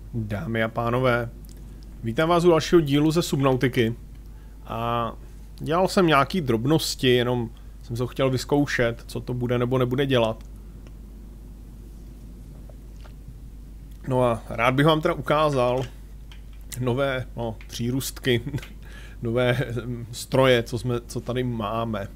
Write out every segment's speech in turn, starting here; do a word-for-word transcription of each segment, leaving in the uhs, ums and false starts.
Dámy a pánové, vítám vás u dalšího dílu ze Subnautiky. A dělal jsem nějaký drobnosti, jenom jsem to chtěl vyzkoušet, co to bude nebo nebude dělat. No a rád bych vám teda ukázal nové no, přírůstky, nové stroje, co, jsme, co tady máme.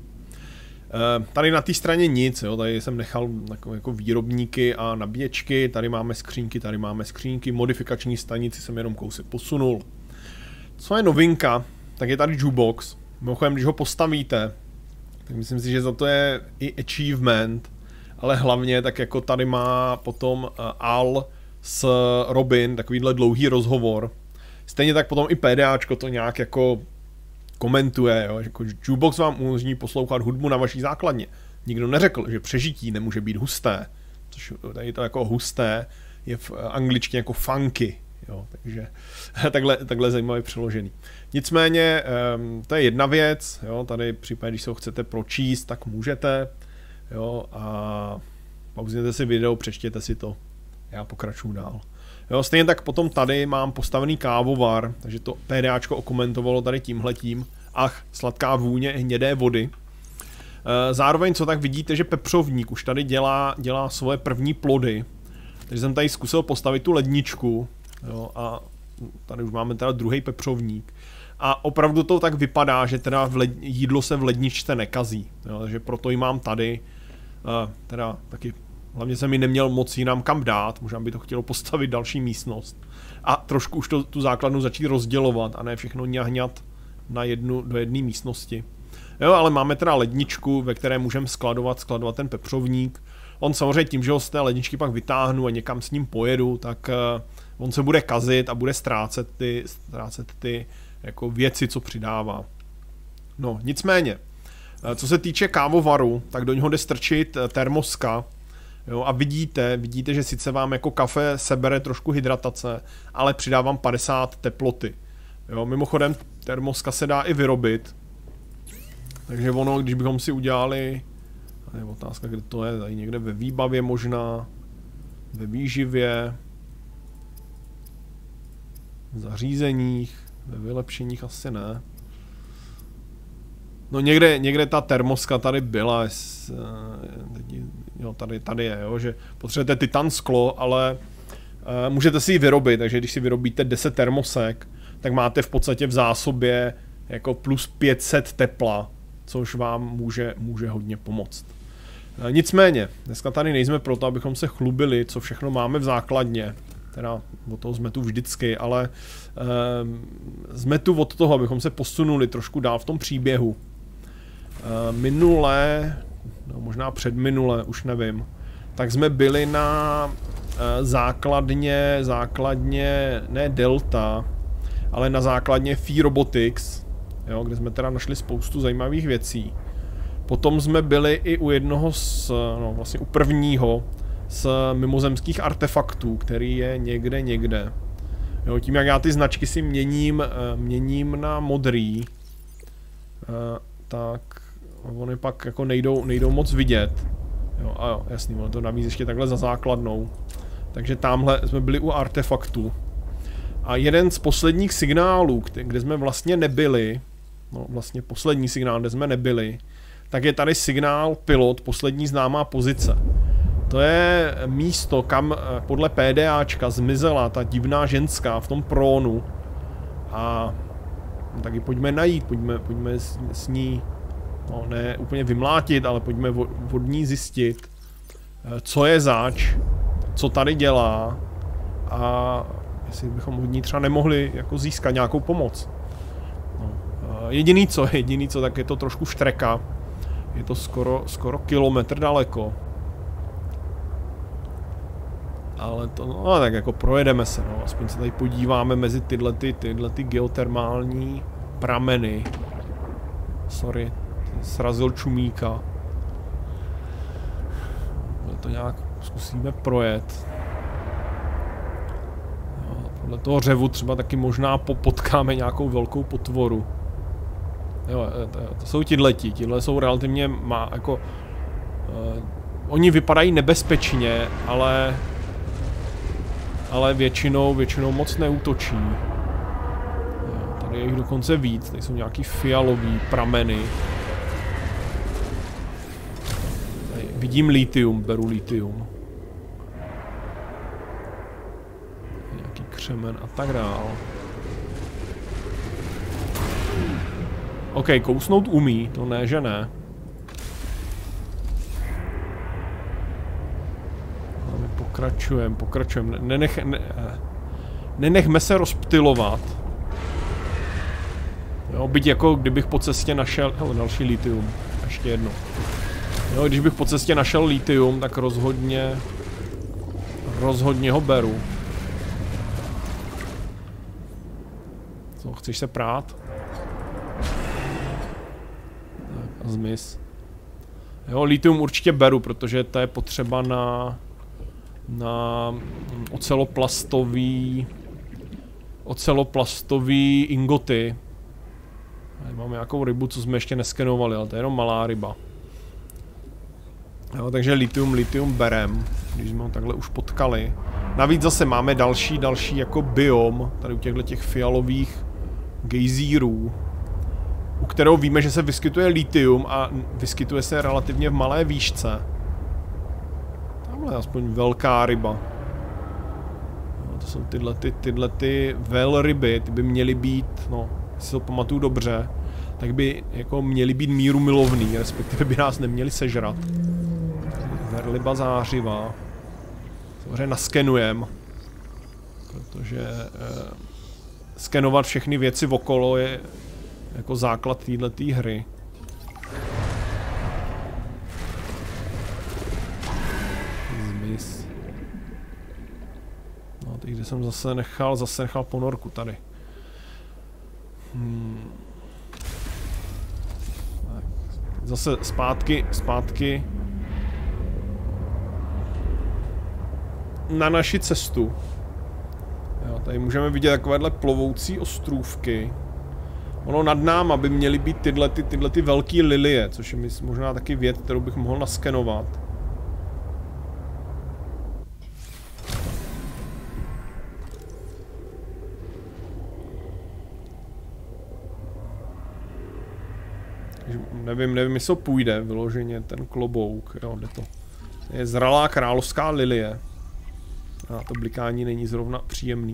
Tady na té straně nic, jo, tady jsem nechal jako, jako výrobníky a nabíječky, tady máme skřínky, tady máme skřínky, modifikační stanici jsem jenom kousek posunul. Co je novinka, tak je tady jukebox. Mimochodem, když ho postavíte, tak myslím si, že za to je i achievement, ale hlavně tak jako tady má potom Al s Robin, takovýhle dlouhý rozhovor. Stejně tak potom i PDAčko to nějak jako komentuje, jo, jako jukebox vám umožní poslouchat hudbu na vaší základně. Nikdo neřekl, že přežití nemůže být husté, což tady to jako husté je v angličtině jako funky, jo, takže takhle, takhle zajímavě přeložený. Nicméně to je jedna věc, jo, tady případně, když se ho chcete pročíst, tak můžete, jo, a pauzněte si video, přečtěte si to, já pokračuju dál. Jo, stejně tak potom tady mám postavený kávovar, takže to PDAčko okomentovalo tady tímhletím. Ach, sladká vůně hnědé vody. Zároveň co tak vidíte, že pepřovník už tady dělá, dělá svoje první plody. Takže jsem tady zkusil postavit tu ledničku. Jo, a tady už máme teda druhý pepřovník. A opravdu to tak vypadá, že teda v led, jídlo se v ledničce nekazí. Jo, takže proto ji mám tady. Teda taky hlavně jsem mi neměl moc jinam kam dát, možná by to chtělo postavit další místnost. A trošku už to, tu základnu začít rozdělovat a ne všechno ňahňat na jednu, do jedné místnosti. Jo, ale máme teda ledničku, ve které můžeme skladovat, skladovat ten pepřovník. On samozřejmě tím, že ho z té ledničky pak vytáhnu a někam s ním pojedu, tak uh, on se bude kazit a bude ztrácet ty, ztrácet ty jako věci, co přidává. No, nicméně, co se týče kávovaru, tak do něho jde strčit termoska. Jo, a vidíte, vidíte, že sice vám jako kafe sebere trošku hydratace, ale přidávám padesát teploty. Jo, mimochodem termoska se dá i vyrobit. Takže ono, když bychom si udělali, tady je otázka, kde to je, tady někde ve výbavě možná, ve výživě, v zařízeních, ve vylepšeních asi ne. No někde, někde ta termoska tady byla, jo, tady, tady je, jo, že potřebujete titan sklo, ale uh, můžete si ji vyrobit, takže když si vyrobíte deset termosek, tak máte v podstatě v zásobě jako plus pět set tepla, což vám může, může hodně pomoct. Uh, nicméně, dneska tady nejsme proto, abychom se chlubili, co všechno máme v základně, teda od toho jsme tu vždycky, ale uh, jsme tu od toho, abychom se posunuli trošku dál v tom příběhu. Minule, no možná předminule, už nevím, tak jsme byli na základně, základně, ne Delta, ale na základně Phi Robotics, jo, kde jsme teda našli spoustu zajímavých věcí. Potom jsme byli i u jednoho z, no vlastně u prvního z mimozemských artefaktů, který je někde, někde. Jo, tím, jak já ty značky si měním, měním na modrý, tak oni pak jako nejdou, nejdou moc vidět. Jo, a jo, jasný, ono to navíc ještě takhle za základnou. Takže tamhle jsme byli u artefaktu. A jeden z posledních signálů, kde jsme vlastně nebyli, no vlastně poslední signál, kde jsme nebyli, tak je tady signál pilot, poslední známá pozice. To je místo, kam podle PDAčka zmizela ta divná ženská v tom prónu. A tak ji pojďme najít, pojďme, pojďme s, s ní, no ne úplně vymlátit, ale pojďme od ní zjistit, co je zač, co tady dělá a jestli bychom od ní třeba nemohli jako získat nějakou pomoc. No, jediný co, jediný co, tak je to trošku štreka, je to skoro, skoro kilometr daleko. Ale to, no tak jako projedeme se, no, aspoň se tady podíváme mezi tyhle, ty, tyhle ty geotermální prameny. Sorry, srazil čumíka. To nějak zkusíme projet. Jo, podle toho řevu třeba taky možná potkáme nějakou velkou potvoru. Jo, to, to jsou tihleti, tihle jsou relativně má, jako... Uh, oni vypadají nebezpečně, ale... ale většinou, většinou moc neútočí. Tady je jich dokonce víc, tady jsou nějaký fialový prameny. Tady vidím litium, beru litium. Nějaký křemen a tak dál. OK, kousnout umí, to ne, že ne. Ale my pokračujeme, pokračujeme. Nenech, ne, nenechme se rozptylovat. Jo, byť jako kdybych po cestě našel... Hele, další litium. Ještě jedno. Jo, když bych po cestě našel litium, tak rozhodně... Rozhodně ho beru. Co, chceš se prát? Tak a zmiz. Jo, litium určitě beru, protože to je potřeba na... Na... Oceloplastový... Oceloplastový ingoty. Tady máme nějakou rybu, co jsme ještě neskenovali, ale to je jenom malá ryba. Jo, takže litium, litium berem, když jsme ho takhle už potkali. Navíc zase máme další, další jako biom, tady u těchto těch fialových gejzírů, u kterého víme, že se vyskytuje litium a vyskytuje se relativně v malé výšce. Tamhle je aspoň velká ryba. Jo, to jsou tyhle, ty, tyhle ty velryby, ty by měly být, no, si to pamatuju dobře, tak by jako měli být míru milovný, respektive by nás neměli sežrat. Velryba zářivá. Samozřejmě naskenujem, protože eh, skenovat všechny věci okolo je jako základ této hry. Zmiz. No, teď kde jsem zase nechal, zase nechal ponorku tady. Hmm. Zase zpátky, zpátky na naši cestu. Jo, tady můžeme vidět takovéhle plovoucí ostrůvky. Ono nad náma by měly být tyhle, ty, tyhle ty velký lilie, což je možná taky věc, kterou bych mohl naskenovat. Nevím, nevím, jestli půjde vyloženě ten klobouk, jo, jde to. Je zralá královská lilie. A to blikání není zrovna příjemný.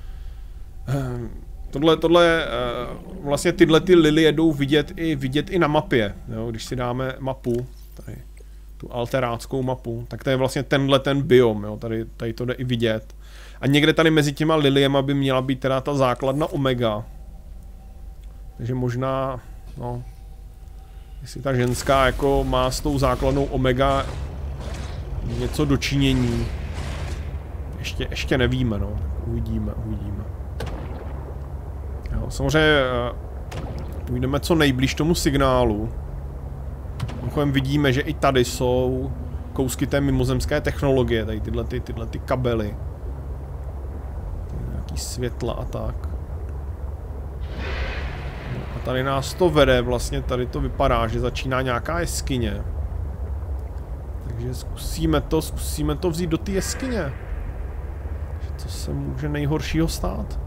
Tohle, tohle, vlastně tyhle ty lilie jdou vidět i, vidět i na mapě, jo, když si dáme mapu, tady, tu alteráckou mapu, tak to je vlastně tenhle ten biom, jo, tady, tady to jde i vidět. A někde tady mezi těma liliema by měla být teda ta základna omega. Takže možná, no... Jestli ta ženská jako má s tou základnou omega něco dočinění. Ještě, ještě nevíme, no. Uvidíme, uvidíme. Jo, samozřejmě půjdeme co nejblíž tomu signálu. Mimochodem vidíme, že i tady jsou kousky té mimozemské technologie, tady tyhle, ty, tyhle ty kabely. Tady nějaký světla a tak. A tady nás to vede, vlastně tady to vypadá, že začíná nějaká jeskyně. Takže zkusíme to, zkusíme to vzít do té jeskyně. Co se může nejhoršího stát?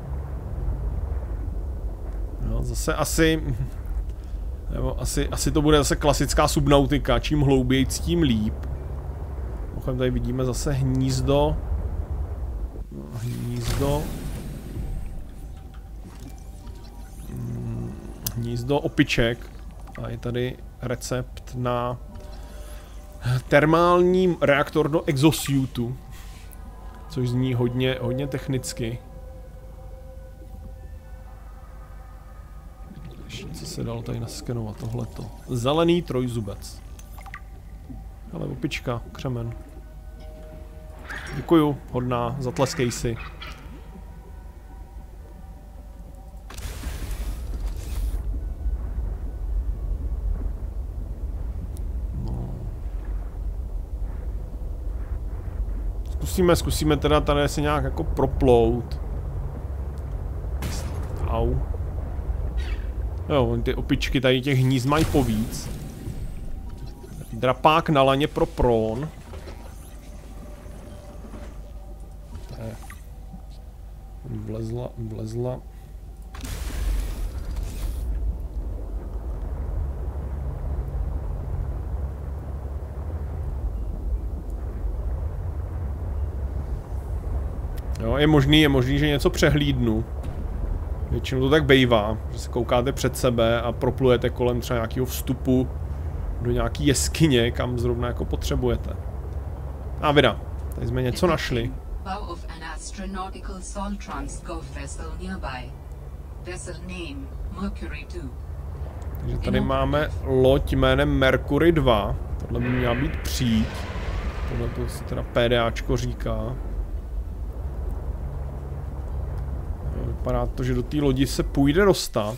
No, zase asi... Nebo asi, asi to bude zase klasická subnautika, čím hlouběji, tím líp. Mimochodem tady vidíme zase hnízdo. Hnízdo. Hnízdo opiček. A je tady recept na termální reaktor do exosuitu. Což zní hodně, hodně technicky. Co se dalo tady naskenovat, tohleto. Zelený trojzubec. Ale opička, křemen. Děkuju, hodná, zatleskej si. No. Zkusíme, zkusíme teda tady se nějak jako proplout. Au. Jo, ty opičky tady těch hnízd mají povíc. Drapák na laně pro prón. To je Vlezla, vlezla. Jo, je možný, je možný, že něco přehlídnu. Většinou to tak bejvá, že se koukáte před sebe a proplujete kolem třeba nějakého vstupu do nějaký jeskyně, kam zrovna jako potřebujete. A vida, tady jsme něco našli. Takže tady máme loď jménem Mercury dva. Tohle by měla být příď. Tohle to si teda PDAčko říká. Vypadá to, že do té lodi se půjde dostat.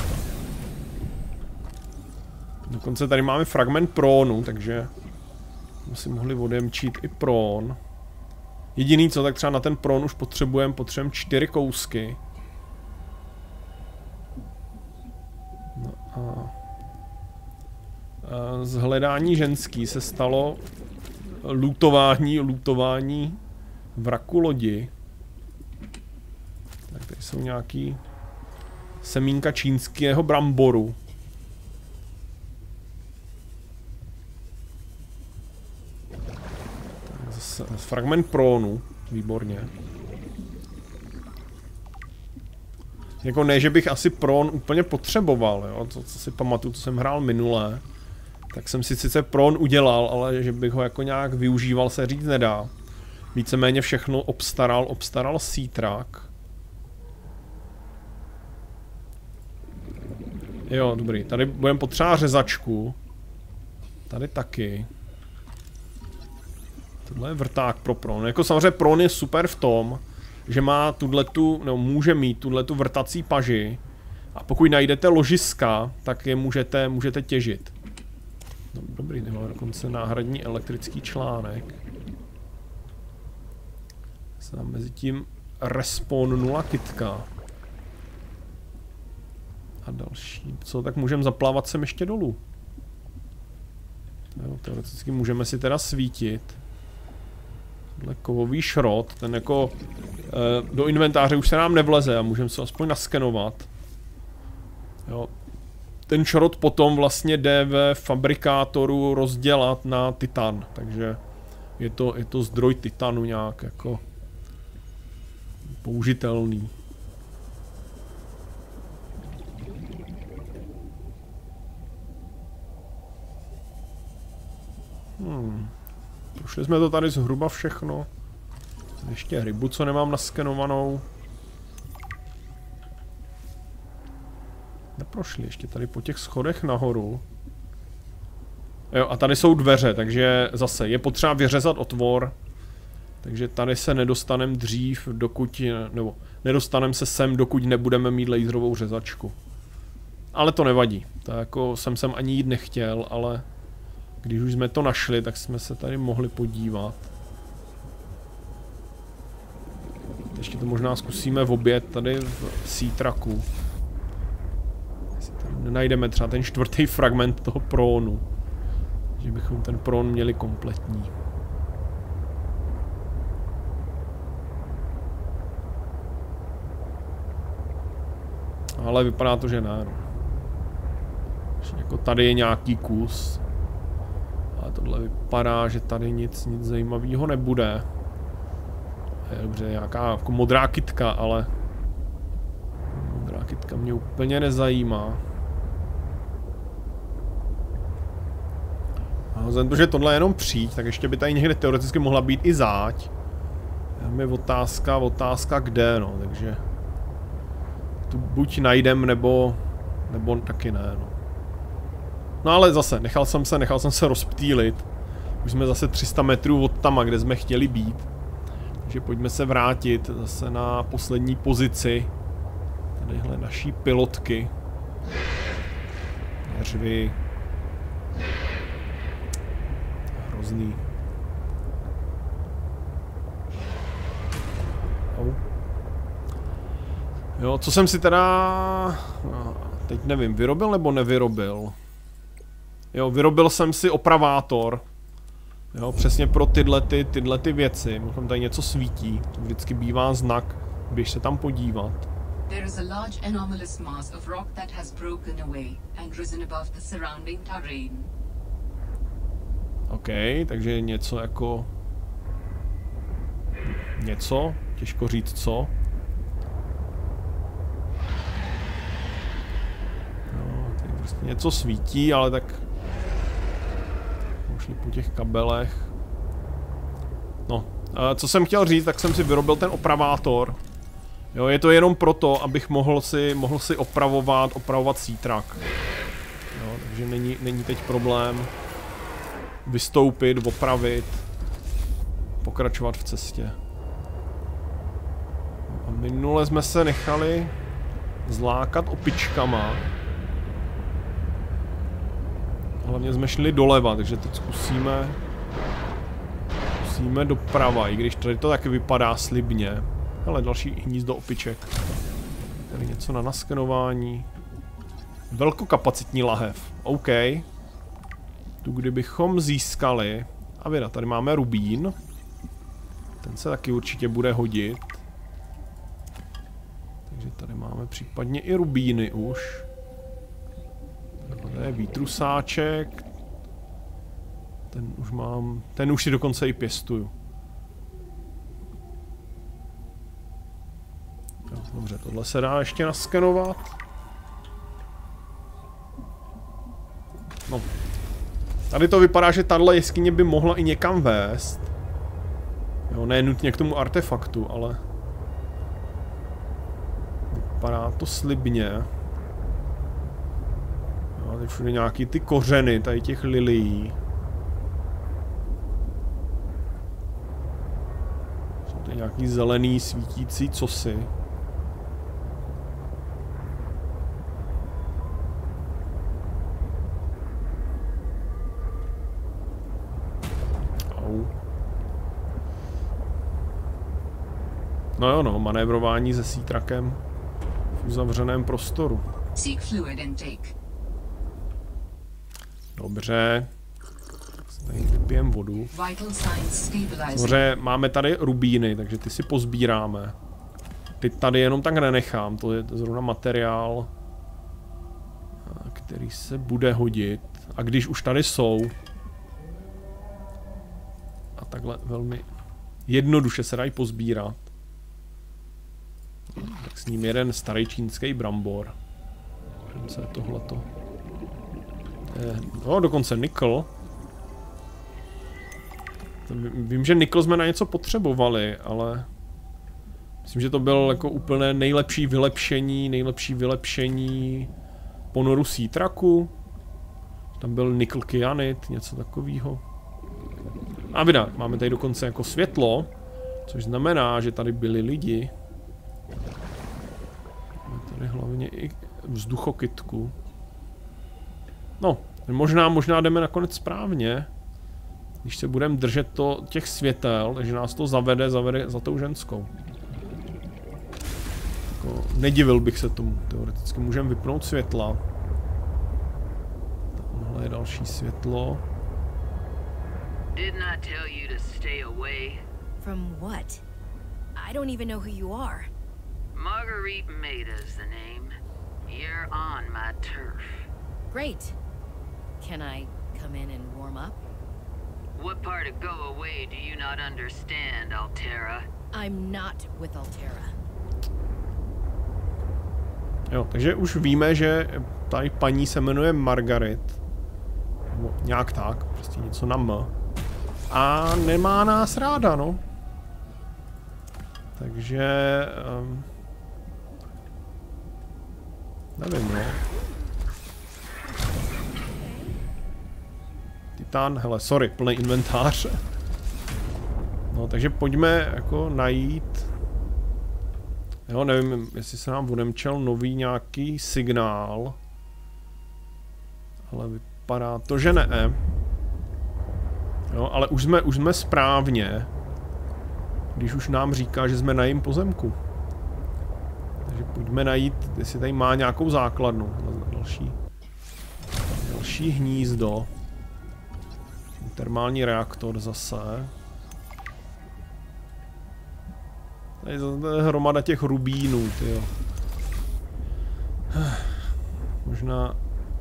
Dokonce tady máme fragment prónu, takže jsme si mohli odemčít i prón. Jediný co, tak třeba na ten prón už potřebujeme, potřebujeme čtyři kousky. No a... a z hledání ženský se stalo lootování, lootování vraku lodi. Tak tady jsou nějaký semínka čínského bramboru. Tak zase fragment prónu, výborně. Jako ne, že bych asi prón úplně potřeboval, jo, to, co si pamatuju, co jsem hrál minulé. Tak jsem si sice prón udělal, ale že bych ho jako nějak využíval, se říct nedá. Víceméně všechno obstaral, obstaral Seatrack. Jo, dobrý. Tady budeme potřebovat řezačku. Tady taky. Tohle je vrták pro prón. Jako samozřejmě prón je super v tom, že má tuhletu, no může mít tuhletu vrtací paži. A pokud najdete ložiska, tak je můžete, můžete těžit. No, dobrý, nemám dokonce náhradní elektrický článek. Se nám mezi tím respawnula kytka. A další. Co, tak můžeme zaplávat sem ještě dolů. Jo, teoreticky můžeme si teda svítit. Tohle kovový šrot, ten jako e, do inventáře už se nám nevleze a můžeme se aspoň naskenovat. Jo. Ten šrot potom vlastně jde ve fabrikátoru rozdělat na titan, takže je to, je to zdroj titanu nějak jako použitelný. Hmm. Prošli jsme to tady zhruba všechno. Ještě rybu, co nemám naskenovanou. Neprošli, ještě tady po těch schodech nahoru. Jo, a tady jsou dveře, takže zase je potřeba vyřezat otvor. Takže tady se nedostaneme dřív, dokud, nebo nedostaneme se sem, dokud nebudeme mít laserovou řezačku. Ale to nevadí, to jako jsem sem ani jít nechtěl, ale když už jsme to našli, tak jsme se tady mohli podívat. Ještě to možná zkusíme v oběd tady v Seatracku. Jestli tady nenajdeme třeba ten čtvrtý fragment toho prónu. Že bychom ten prón měli kompletní. Ale vypadá to, že ne. No. Jako tady je nějaký kus. Ale tohle vypadá, že tady nic, nic zajímavého nebude. Je dobře, nějaká jako modrá kytka, ale modrá kytka mě úplně nezajímá. A vzhledem to, že tohle je jenom příď, tak ještě by tady někde teoreticky mohla být i záď. Tam je otázka, otázka kde, no, takže tu buď najdem, nebo, nebo taky ne, no. No ale zase, nechal jsem se, nechal jsem se rozptýlit. Už jsme zase tři sta metrů od tam, kde jsme chtěli být. Takže pojďme se vrátit zase na poslední pozici. Tadyhle naší pilotky. Řvy. Hrozný. Au. Jo, co jsem si teda... Teď nevím, vyrobil nebo nevyrobil? Jo, vyrobil jsem si opravátor. Jo, přesně pro tyhle, ty, tyhle ty věci. Mimochodem tady něco svítí. To vždycky bývá znak, běž se tam podívat. There is a large anomalous mass of rock that has broken away and risen above the surrounding terrain. OK, takže něco jako... Něco? Těžko říct co. No, tady prostě něco svítí, ale tak... Šli po těch kabelech. No, co jsem chtěl říct, tak jsem si vyrobil ten opravátor. Jo, je to jenom proto, abych mohl si, mohl si opravovat, opravovat sítrak. Jo, takže není, není teď problém vystoupit, opravit, pokračovat v cestě. A minule jsme se nechali zlákat opičkama. Hlavně jsme šli doleva, takže teď zkusíme, zkusíme doprava, i když tady to taky vypadá slibně. Hele, další hnízdo opiček. Tady něco na naskenování. Velkokapacitní lahev. OK. Tu kdybychom získali. A věda, tady máme rubín. Ten se taky určitě bude hodit. Takže tady máme případně i rubíny už. Tady je výtrusáček. Ten už mám, ten už si dokonce i pěstuju. Dobře, tohle se dá ještě naskenovat. No. Tady to vypadá, že tahle jeskyně by mohla i někam vést. Jo, ne nutně k tomu artefaktu, ale... Vypadá to slibně. Jo, tady všude nějaký ty kořeny, tady těch lilií. Jsou tady nějaký zelený svítící cosi. No jo, no, manévrování se sítrakem v uzavřeném prostoru. Dobře. Tady vypijeme vodu. Dobře, máme tady rubíny, takže ty si pozbíráme. Ty tady jenom tak nenechám, to je zrovna materiál, který se bude hodit. A když už tady jsou, a takhle velmi jednoduše se dají pozbírat, tak s ním jeden starý čínský brambor. Co je tohleto? Je, no, dokonce nikl. Vím, že nikl jsme na něco potřebovali, ale myslím, že to byl jako úplně nejlepší vylepšení, nejlepší vylepšení ponoru sítraku. Tam byl nikl kyanit, něco takového. A vida, máme tady dokonce jako světlo, což znamená, že tady byli lidi. Máme tady hlavně i vzduchokytku. No, možná, možná jdeme nakonec správně. Když se budeme držet to, těch světel, takže nás to zavede, zavede za tou ženskou. Jako, nedivil bych se tomu, teoreticky můžeme vypnout světla. Tohle je další světlo. Didn't I tell you to stay away? From what? I don't even know who you are. Marguerite Maida's the name. You're on my turf. Great. Can I come in and warm up? What part of go away do you not understand, Altera? I'm not with Altera. Jo, takže už víme, že tady paní se jmenuje Margaret. Nebo nějak tak, prostě něco na M. A nemá nás ráda, no. Takže... Um, nevím, no. Titán, hele, sorry, plný inventář. No, takže pojďme jako najít... Jo, nevím, jestli se nám odemčel nový nějaký signál. Ale vypadá to, že ne. Jo, ale už jsme, už jsme správně. Když už nám říká, že jsme na jejím pozemku. Takže pojďme najít, jestli tady má nějakou základnu. Další, další hnízdo. Termální reaktor zase. Tady je hromada těch rubínů, tyjo. Možná...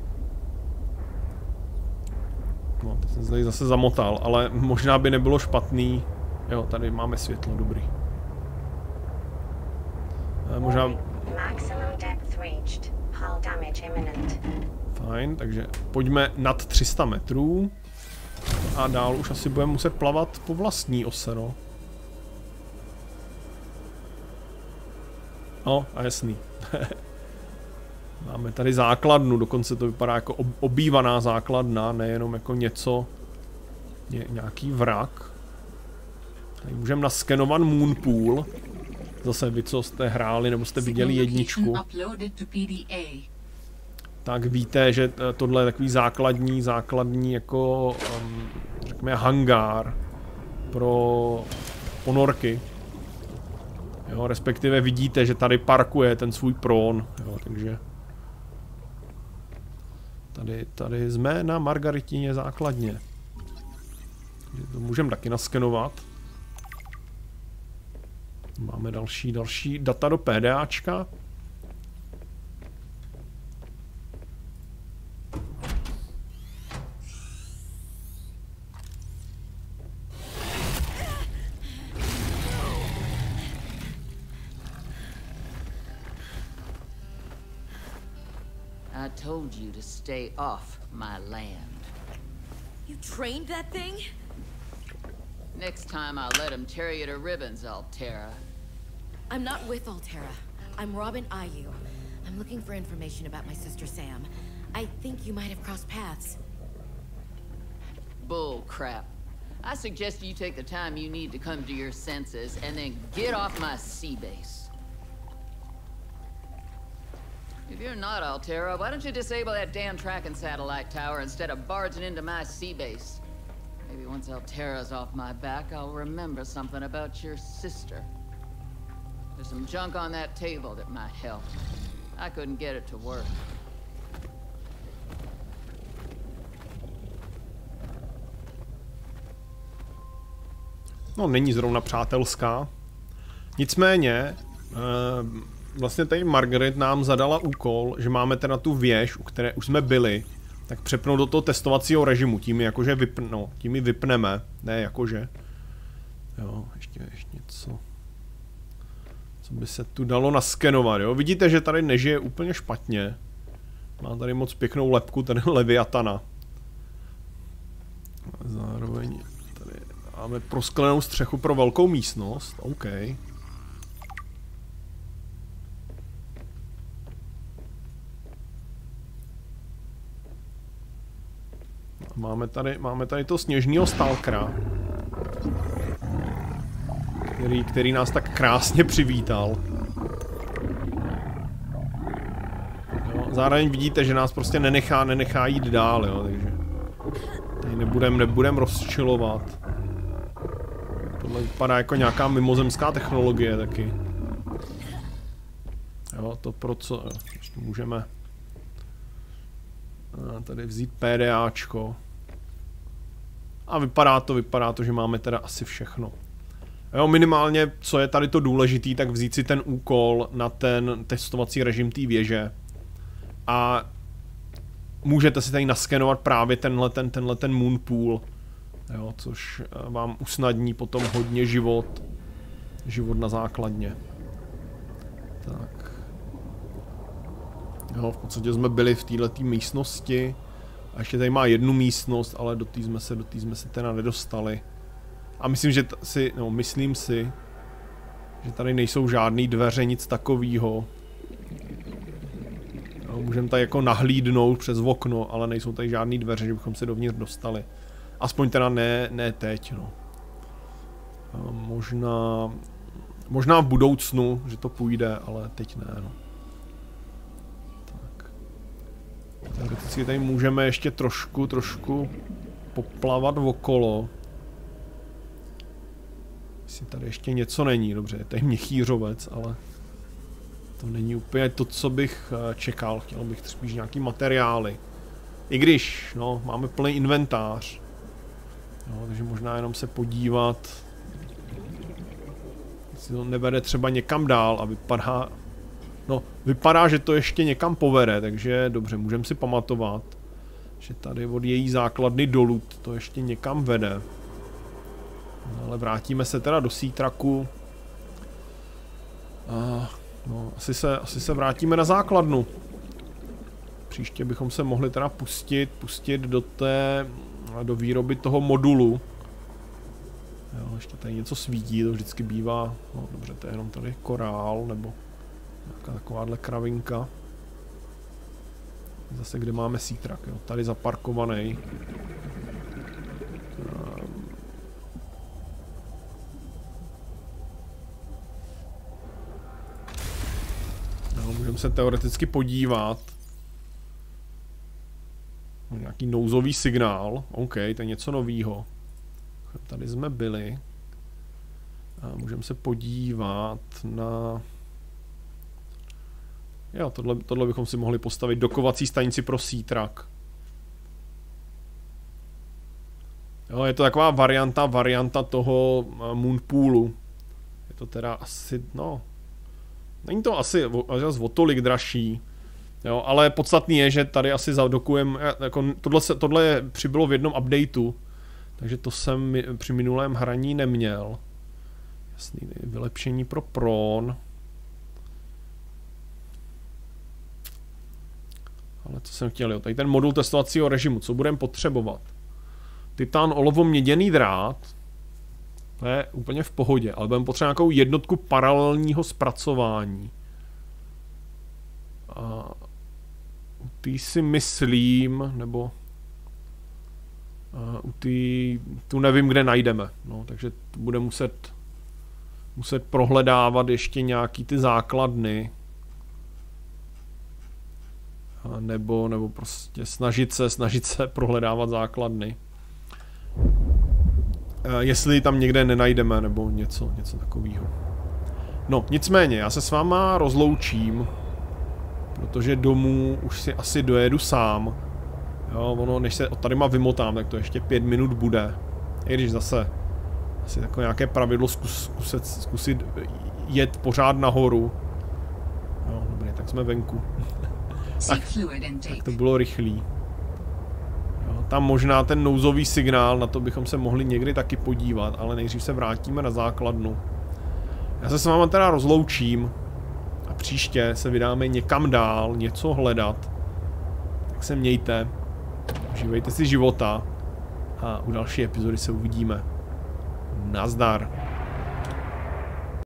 No, teď jsem se tady zase zamotal, ale možná by nebylo špatný. Jo, tady máme světlo, dobrý. Možná... Fajn, takže pojďme nad tři sta metrů. A dál už asi budeme muset plavat po vlastní ose, no. No, a jasný. Máme tady základnu, dokonce to vypadá jako obývaná základna, nejenom jako něco, ně, nějaký vrak. Tady můžeme naskenovat Moonpool. Zase vy, co jste hráli, nebo jste viděli jedničku, tak víte, že tohle je takový základní, základní jako, um, řekněme, hangár pro ponorky. Jo, respektive vidíte, že tady parkuje ten svůj prón, jo, takže tady, tady jsme na Margaritině základně. Takže to můžeme taky naskenovat. Máme další, další data do PDAčka. I told you to stay off my land. You trained that thing? Next time I'll let him tear you to ribbons, Altera. I'm not with Altera. I'm Robin Ayu. I'm looking for information about my sister Sam. I think you might have crossed paths. Bull crap. I suggest you take the time you need to come to your senses and then get off my sea base. If you're not Altera, why don't you disable that damn tracking satellite tower instead of barging into my sea base? Maybe once Altera's off my back, I'll remember something about your sister. There's some junk on that table that might help. I couldn't get it to work. No, není zrovna přátelská. Nicméně, uh, vlastně tady Margaret nám zadala úkol, že máme teda tu věž, u které už jsme byli, tak přepnout do toho testovacího režimu, tím ji jakože vypn, no, tím ji vypneme, ne jakože. Jo, ještě, ještě něco. Co by se tu dalo naskenovat, jo? Vidíte, že tady nežije úplně špatně. Má tady moc pěknou lebku, ten Leviatana. Zároveň tady máme prosklenou střechu pro velkou místnost, OK. Máme tady, máme tady to sněžného stalkera, který, který nás tak krásně přivítal. Jo, zároveň vidíte, že nás prostě nenechá, nenechá jít dál, jo, takže tady nebudem, nebudem rozčilovat. Tohle vypadá jako nějaká mimozemská technologie taky. Jo, to pro co, ještě můžeme tady vzít PDAčko. A vypadá to, vypadá to, že máme teda asi všechno. Jo, minimálně, co je tady to důležitý, tak vzít si ten úkol na ten testovací režim té věže. A můžete si tady naskenovat právě tenhle ten, tenhle ten Moonpool. Jo, což vám usnadní potom hodně život. Život na základně. Tak. Jo, v podstatě jsme byli v této místnosti. A ještě tady má jednu místnost, ale do té jsme se, do té jsme se teda nedostali. A myslím, že si, no, myslím si, že tady nejsou žádný dveře, nic takového. No, můžeme tady jako nahlídnout přes okno, ale nejsou tady žádný dveře, že bychom se dovnitř dostali. Aspoň teda ne, ne teď, no. A možná, možná v budoucnu, že to půjde, ale teď ne, no. Tak. Teoreticky tady můžeme ještě trošku, trošku poplavat okolo. Jestli tady ještě něco není, dobře, je tady měchýřovec, ale to není úplně to, co bych čekal. Chtěl bych spíš nějaký materiály. I když, no, máme plný inventář. Jo, takže možná jenom se podívat, Jestli to nevede třeba někam dál a vypadá... No, vypadá, že to ještě někam povede, takže dobře, můžeme si pamatovat, že tady od její základny dolů to ještě někam vede. No, ale vrátíme se teda do Seatracku. A no, asi se, asi se vrátíme na základnu. Příště bychom se mohli teda pustit, pustit do té, do výroby toho modulu. Jo, ještě tady něco svítí, to vždycky bývá, no dobře, to je jenom tady korál, nebo nějaká takováhle kravinka. Zase kde máme Seatrack, jo, tady zaparkovaný. No, můžeme se teoreticky podívat. Nějaký nouzový signál, OK, to je něco novýho. Tady jsme byli. A můžeme se podívat na... Jo, tohle, tohle bychom si mohli postavit dokovací stanici pro Seatrack. Jo, je to taková varianta, varianta toho Moonpoolu. Je to teda asi, no... Není to asi o tolik dražší. Jo, ale podstatný je, že tady asi zadokujeme, jako tohle, se, tohle je, přibylo v jednom updateu, takže to jsem při minulém hraní neměl. Jasný, vylepšení pro prón. Ale co jsem chtěl, jo, tady ten modul testovacího režimu, co budeme potřebovat? Titán, olovo, měděný drát, to je úplně v pohodě, ale budeme potřebovat nějakou jednotku paralelního zpracování. A ty si myslím, nebo uh, u ty, tu nevím, kde najdeme, no, takže bude muset muset prohledávat ještě nějaký ty základny, a nebo, nebo prostě snažit se, snažit se prohledávat základny. Uh, jestli tam někde nenajdeme, nebo něco, něco takového. No, nicméně, já se s váma rozloučím, protože domů už si asi dojedu sám. Jo, ono, než se od tady má vymotám, tak to ještě pět minut bude. I když zase asi takové nějaké pravidlo zkus, zkusit, zkusit jet pořád nahoru. Jo, dobrý, tak jsme venku. tak, tak to bylo rychlý. Jo, tam možná ten nouzový signál, na to bychom se mohli někdy taky podívat, ale nejdřív se vrátíme na základnu. Já se s váma teda rozloučím. A příště se vydáme někam dál, něco hledat. Tak se mějte, užívejte si života a u další epizody se uvidíme. Nazdar.